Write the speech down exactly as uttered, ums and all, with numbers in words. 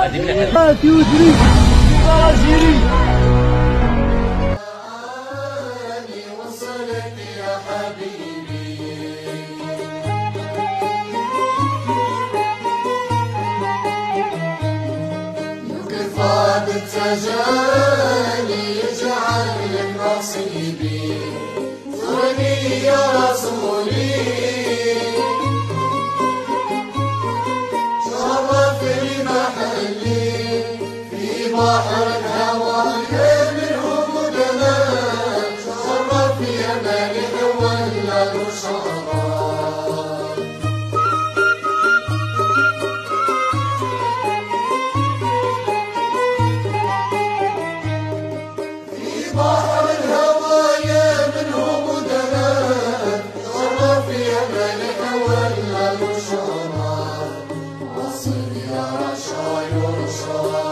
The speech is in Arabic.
التجاني يجعل لك نصيبي زرني يا رسولي شرف لي محلي في بحر الهوى منه مدنا شرف يا مالح ولا شرف بحر الهوايا منه مدنا شرف يا ملك ولا شرف مصر يا رشا يرشا